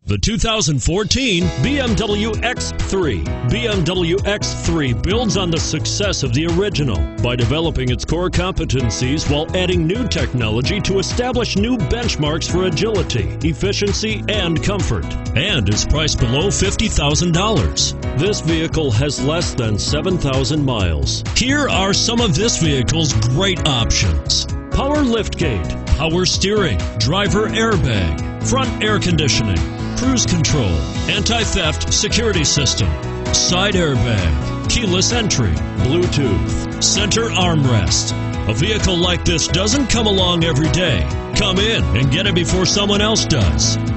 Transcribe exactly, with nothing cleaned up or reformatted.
The two thousand fourteen B M W X three. B M W X three builds on the success of the original by developing its core competencies while adding new technology to establish new benchmarks for agility, efficiency, and comfort, and is priced below fifty thousand dollars. This vehicle has less than seven thousand miles. Here are some of this vehicle's great options: power liftgate, power steering, driver airbag, front air conditioning, cruise control, anti-theft security system, side airbag, keyless entry, Bluetooth, center armrest. A vehicle like this doesn't come along every day. Come in and get it before someone else does.